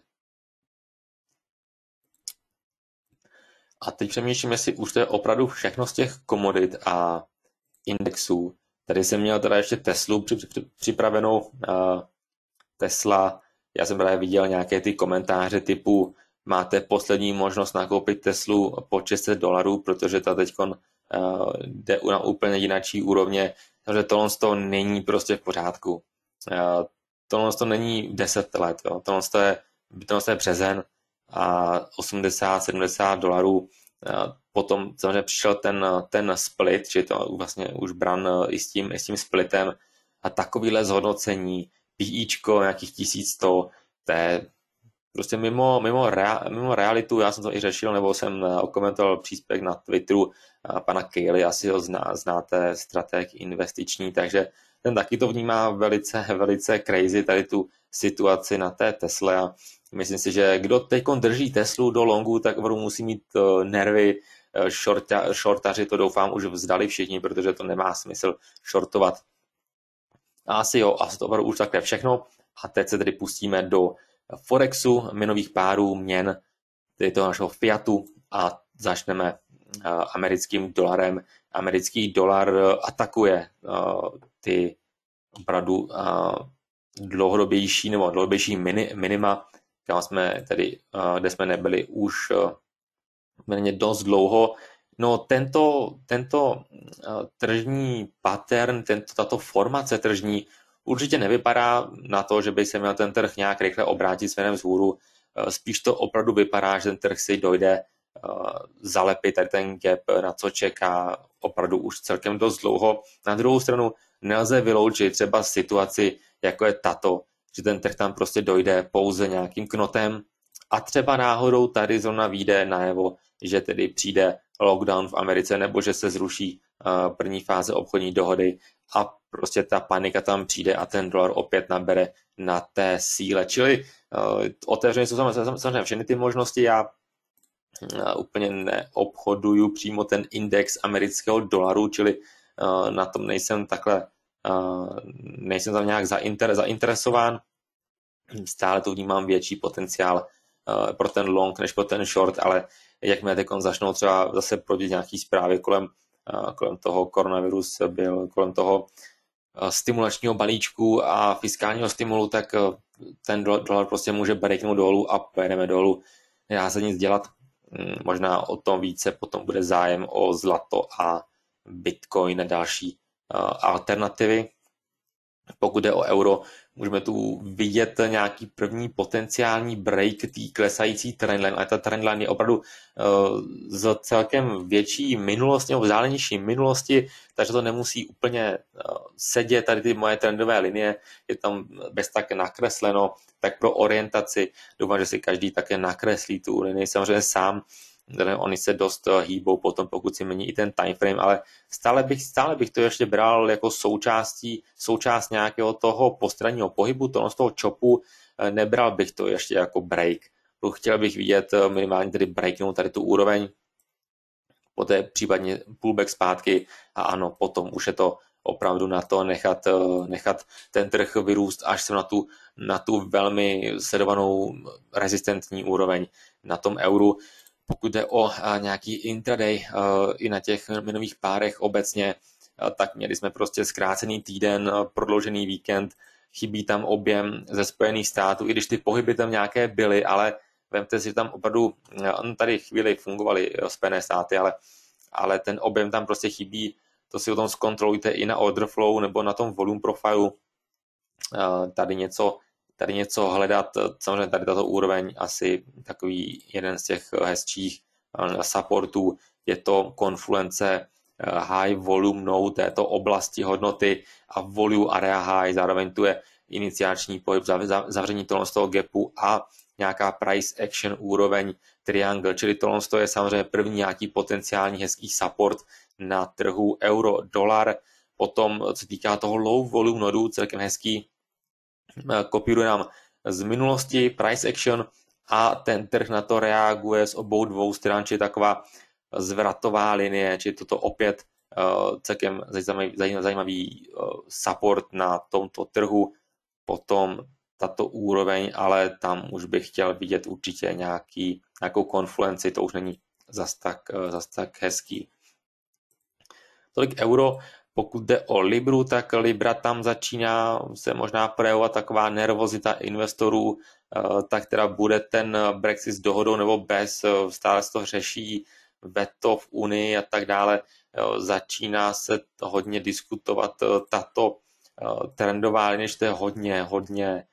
A teď přemýšlím, jestli už to je opravdu všechno z těch komodit a indexů. Tady jsem měl teda ještě Teslu připravenou. Uh, Tesla, já jsem právě viděl nějaké ty komentáře typu máte poslední možnost nakoupit Teslu po šest set dolarů, protože ta teď uh, jde na úplně jinačí úrovně, takže tohle to není prostě v pořádku. Uh, tohle to není deset let, jo. Tohle to je, tohle to je březen a osmdesát sedmdesát dolarů. Uh, Potom samozřejmě přišel ten, ten split, že to vlastně už bran i s tím, i s tím splitem a takovýhle zhodnocení, PIčko nějakých tisíc sto, to je prostě mimo, mimo, rea, mimo realitu, já jsem to i řešil, nebo jsem okomentoval příspěvek na Twitteru pana Cayley, asi ho zná, znáte, strateg investiční, takže ten taky to vnímá velice, velice crazy, tady tu situaci na té Tesle a myslím si, že kdo teď drží Teslu do longu, tak musí mít nervy, shorta, shortaři to doufám už vzdali všichni, protože to nemá smysl shortovat. A asi jo, asi to už takhle všechno a teď se tedy pustíme do Forexu, měnových párů, měn, tedy toho našeho fiatu a začneme americkým dolarem. Americký dolar atakuje ty opravdu dlouhodobější nebo dlouhodobější minima, kam jsme tedy, kde jsme nebyli už méně dost dlouho. No tento, tento tržní pattern, tento, tato formace tržní určitě nevypadá na to, že by se měl ten trh nějak rychle obrátit směrem vzhůru. Spíš to opravdu vypadá, že ten trh si dojde zalepit tady ten gap, na co čeká opravdu už celkem dost dlouho. Na druhou stranu nelze vyloučit třeba situaci, jako je tato, že ten trh tam prostě dojde pouze nějakým knotem a třeba náhodou tady zrovna vyjde najevo, že tedy přijde lockdown v Americe nebo že se zruší první fáze obchodní dohody a prostě ta panika tam přijde a ten dolar opět nabere na té síle. Čili uh, otevřeně jsou samozřejmě všechny ty možnosti. Já uh, úplně neobchoduju přímo ten index amerického dolaru, čili uh, na tom nejsem takhle, uh, nejsem tam nějak zainter, zainteresován. Stále tu vnímám větší potenciál uh, pro ten long než pro ten short, ale jakmile teď začnou třeba zase proudit nějaký zprávy kolem, uh, kolem toho koronavirus, byl kolem toho uh, stimulačního balíčku a fiskálního stimulu, tak uh, ten dolar prostě může breaknout dolů a pojedeme dolů. Nedá se nic dělat. Hmm, možná o tom více potom bude zájem o zlato a bitcoin a další uh, alternativy. Pokud jde o euro, můžeme tu vidět nějaký první potenciální break té klesající trendline, ale ta trendline je opravdu uh, z celkem větší minulosti nebo vzdálenější minulosti, takže to nemusí úplně uh, sedět, tady ty moje trendové linie, je tam bez tak nakresleno, tak pro orientaci doufám, že si každý také nakreslí tu linii, samozřejmě sám. Oni se dost hýbou potom, pokud si mění i ten timeframe, ale stále bych, stále bych to ještě bral jako součástí, součást nějakého toho postranního pohybu, toho z toho chopu, nebral bych to ještě jako break. Chtěl bych vidět minimálně tedy breaknout tady tu úroveň, poté případně pullback zpátky a ano, potom už je to opravdu na to nechat, nechat ten trh vyrůst až se na tu, na tu velmi sledovanou rezistentní úroveň na tom euru. Pokud jde o nějaký intraday i na těch měnových párech obecně, tak měli jsme prostě zkrácený týden, prodloužený víkend, chybí tam objem ze Spojených států, i když ty pohyby tam nějaké byly, ale vemte si, že tam opravdu, tady chvíli fungovaly Spojené státy, ale, ale ten objem tam prostě chybí, to si o tom zkontrolujte i na order flow nebo na tom volume profilu, tady něco tady něco hledat, samozřejmě tady tato úroveň asi takový jeden z těch hezčích supportů, je to konfluence high volume node této oblasti hodnoty a volume area high, zároveň tu je iniciační pohyb, zavření tohle z toho gapu a nějaká price action úroveň triangle, čili tohle je samozřejmě první nějaký potenciální hezký support na trhu euro dolar, potom co se týká toho low volume nodu, celkem hezký, kopíruje nám z minulosti price action a ten trh na to reaguje z obou dvou stran, či taková zvratová linie, či toto opět uh, celkem zajímavý, zajímavý uh, support na tomto trhu, potom tato úroveň, ale tam už bych chtěl vidět určitě nějaký, nějakou konfluenci, to už není zas tak, uh, zas tak hezký. Tolik euro. Pokud jde o Libru, tak Libra tam začíná se možná projevovat taková nervozita investorů, tak teda bude ten Brexit s dohodou nebo bez, stále se to řeší, veto v Unii a tak dále. Začíná se hodně diskutovat tato trendová linie, že to je hodně, hodně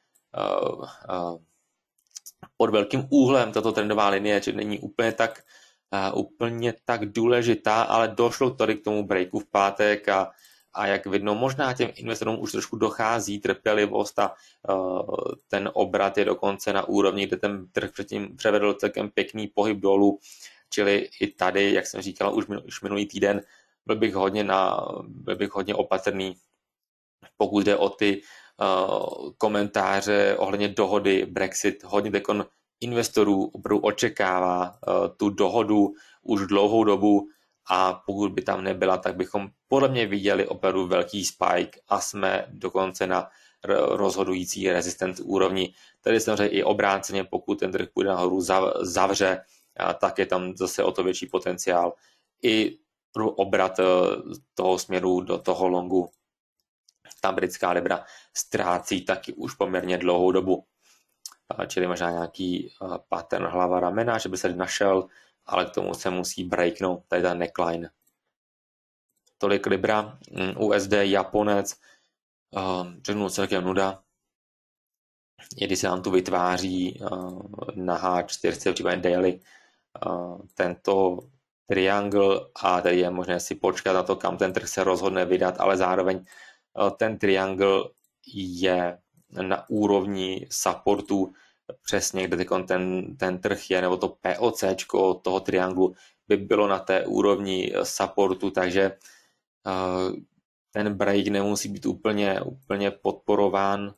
pod velkým úhlem tato trendová linie, že není úplně tak Uh, úplně tak důležitá, ale došlo tady k tomu breaku v pátek a, a jak vidno, možná těm investorům už trošku dochází trpělivost a uh, ten obrat je dokonce na úrovni, kde ten trh předtím převedl celkem pěkný pohyb dolů, čili i tady, jak jsem říkal, už, minul, už minulý týden byl bych hodně, na, byl bych hodně opatrný, pokud jde o ty uh, komentáře ohledně dohody Brexit, hodně dekon investorů opravdu očekává uh, tu dohodu už dlouhou dobu a pokud by tam nebyla, tak bychom podle mě viděli opravdu velký spike a jsme dokonce na rozhodující resistent úrovni. Tady samozřejmě i obráceně, pokud ten trh půjde nahoru, zavře, tak je tam zase o to větší potenciál i obrat toho směru do toho longu. Ta britská libra ztrácí taky už poměrně dlouhou dobu. Čili možná nějaký pattern hlava ramena, že by se našel, ale k tomu se musí breaknout, tady ta neckline. Tolik libra, U S D, Japonec, řeknu celkem nuda. I když se nám tu vytváří na H čtyři, případně daily, tento triangle a tady je možné si počkat na to, kam ten trh se rozhodne vydat, ale zároveň ten triangle je na úrovni supportu přesně, kde ten, ten trh je, nebo to POCčko toho trianglu by bylo na té úrovni supportu, takže uh, ten break nemusí být úplně, úplně podporován.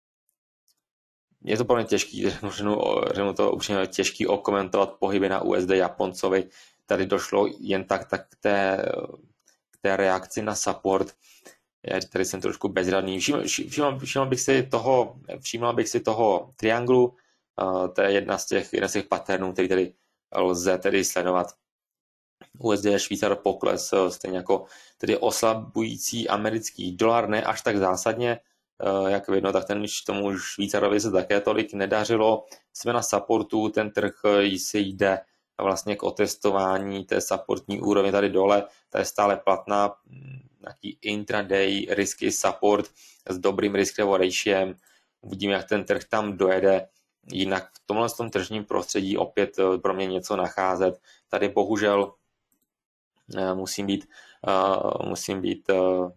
Je to pro mě těžký, řeknu, řeknu to upřímně, těžký okomentovat pohyby na U S D Japoncovi. Tady došlo jen tak, tak k té, k té reakci na support. Já tady jsem trošku bezradný. Všiml, všiml, všiml bych si toho, všiml bych si toho trianglu. Uh, to je jedna z těch, jedna z těch patternů, který tady lze tedy sledovat. U S D Švýcar pokles, stejně jako tedy oslabující americký dolar, ne až tak zásadně, jak vidno, tak ten tomu Švýcarovi se také tolik nedařilo. Jsme na supportu, ten trh si jde vlastně k otestování té supportní úrovně tady dole, ta je stále platná, nějaký intraday risky support s dobrým risk-reward ratiem. Uvidíme, jak ten trh tam dojede. Jinak v tomhle tom tržním prostředí opět pro mě něco nacházet. Tady bohužel musím být, musím být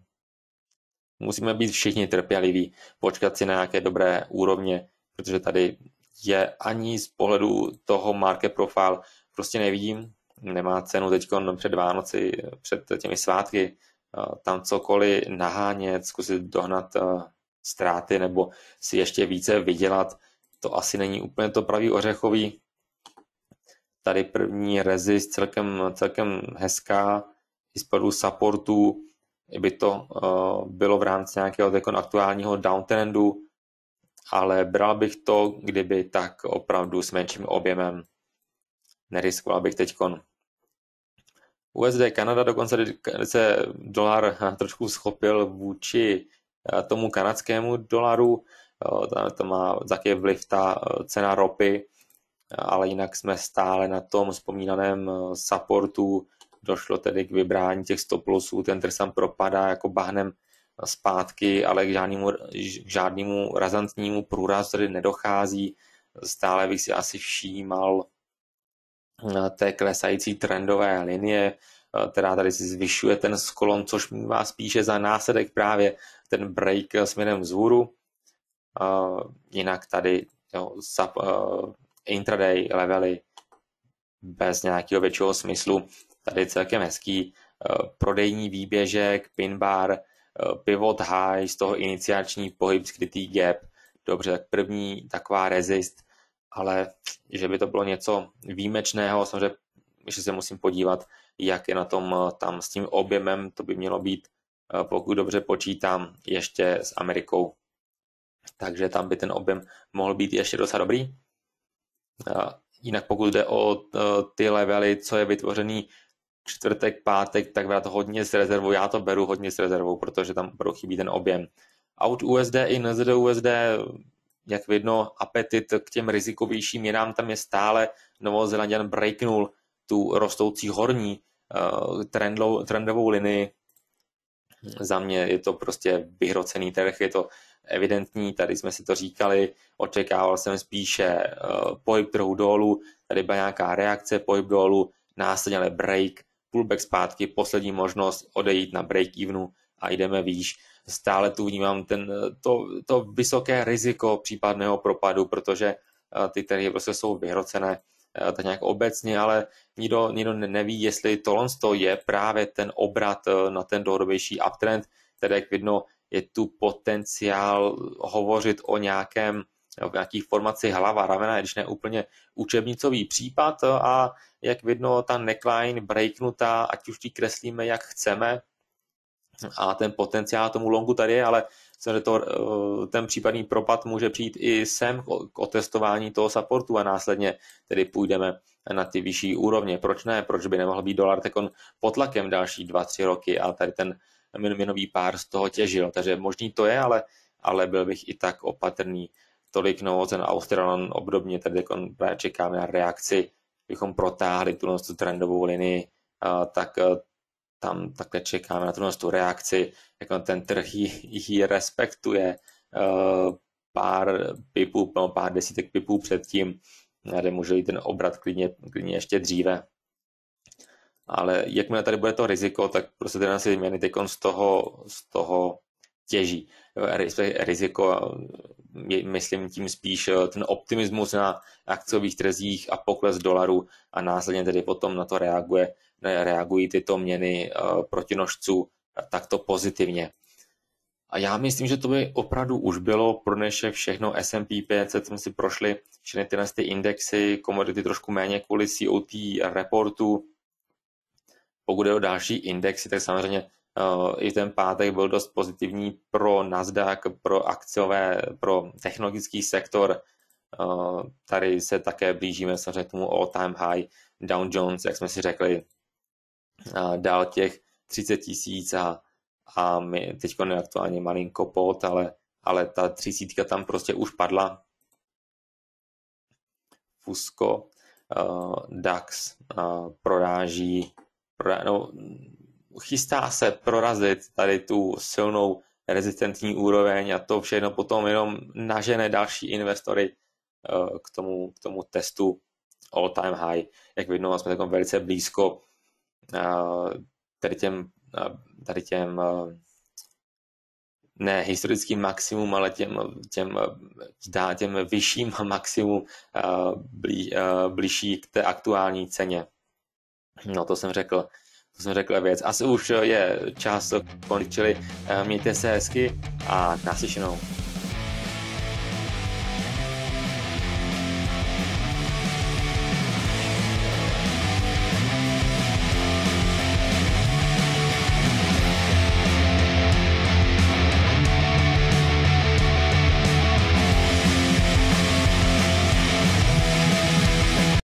musíme být všichni trpěliví, počkat si na nějaké dobré úrovně, protože tady je ani z pohledu toho market profile prostě nevidím, nemá cenu teď před Vánoci, před těmi svátky, tam cokoliv nahánět, zkusit dohnat ztráty nebo si ještě více vydělat, to asi není úplně to pravý ořechový. Tady první resist celkem, celkem hezká, i z pohledu supportu, by to uh, bylo v rámci nějakého takon aktuálního downtrendu, ale bral bych to, kdyby tak opravdu s menším objemem. Neriskoval bych teďkon. U S D Kanada dokonce se dolar trošku schopil vůči tomu kanadskému dolaru, to má také vliv ta cena ropy, ale jinak jsme stále na tom vzpomínaném supportu. Došlo tedy k vybrání těch stop lossů, ten trh sam propadá jako bahnem zpátky, ale k žádnému, k žádnému razantnímu průrazu tedy nedochází. Stále bych si asi všímal té klesající trendové linie, která tady si zvyšuje ten sklon, což má spíše za následek právě ten break směrem vzhůru. Jinak tady jo, sub, uh, intraday levely bez nějakého většího smyslu. Tady celkem hezký uh, prodejní výběžek, pin bar, uh, pivot high, z toho iniciační pohyb, skrytý gap. Dobře, tak první taková resist, ale že by to bylo něco výjimečného, samozřejmě, že se musím podívat, jak je na tom uh, tam s tím objemem, to by mělo být, uh, pokud dobře počítám, ještě s Amerikou. Takže tam by ten objem mohl být ještě docela dobrý. Uh, jinak pokud jde o uh, ty levely, co je vytvořený čtvrtek, pátek, tak brát hodně s rezervou, já to beru hodně s rezervou, protože tam opravdu chybí ten objem. Out U S D i N Z D U S D, jak vidno, apetit k těm rizikovějším měnám tam je stále. Novozélanďan breaknul tu rostoucí horní uh, trendlou, trendovou linii. Za mě je to prostě vyhrocený trh, je to evidentní, tady jsme si to říkali, očekával jsem spíše uh, pohyb trhu dolů, tady byla nějaká reakce, pohyb dolů, následně ale break, pullback zpátky, poslední možnost odejít na break-evenu a jdeme výš. Stále tu vnímám ten, to, to vysoké riziko případného propadu, protože uh, ty trhy prostě jsou vyhrocené uh, tak nějak obecně, ale nikdo, nikdo neví, jestli tohle je právě ten obrat uh, na ten dlouhodobější uptrend, tedy jak vidno, je tu potenciál hovořit o nějakém, o nějaký formaci hlava, ramena, když ne úplně učebnicový případ a jak vidno, ta neckline breaknutá, ať už ji kreslíme jak chceme a ten potenciál tomu longu tady je, ale to, ten případný propad může přijít i sem k otestování toho supportu a následně tedy půjdeme na ty vyšší úrovně. Proč ne? Proč by nemohl být dolar tekon pod tlakem další dva, tři roky a tady ten měnový pár z toho těžil. Takže možný to je, ale, ale byl bych i tak opatrný. Tolik Novozéland a Australan obdobně, tady právě čekáme na reakci, bychom protáhli tu trendovou linii, tak tam takhle čekáme na tu reakci, jak ten trh ji, ji respektuje pár pipů, pár desítek pipů předtím, kde může jít ten obrat klidně, klidně ještě dříve. Ale jakmile tady bude to riziko, tak prostě ty naše změny teď z toho, z toho těží. Riziko, myslím tím spíš ten optimismus na akciových trzích a pokles dolaru a následně tedy potom na to reaguje, reagují tyto měny protinožců takto pozitivně. A já myslím, že to by opravdu už bylo pro dnešek všechno. S and P pět set jsme si prošli všechny tyhle ty indexy, komodity trošku méně kvůli C O T reportu. Pokud je o další indexy, tak samozřejmě uh, i ten pátek byl dost pozitivní pro Nasdaq, pro akciové, pro technologický sektor. Uh, tady se také blížíme samozřejmě k tomu all time high. Dow Jones, jak jsme si řekli, uh, dál těch třicet tisíc a, a my teď aktuálně malinko pod, ale, ale ta třicítka tam prostě už padla. Fusco, uh, DAX uh, proráží, prodá, no, chystá se prorazit tady tu silnou rezistentní úroveň a to všechno potom jenom nažene další investory uh, k tomu, k tomu testu all time high. Jak vidno, jsme takovým velice blízko uh, tady těm, uh, tady těm uh, ne historickým maximum, ale těm, těm, těm, těm vyšším maximum blí, blížší k té aktuální ceně. No to jsem řekl, to jsem řekl věc. Asi už je čas končit, čili mějte se hezky a naslyšenou.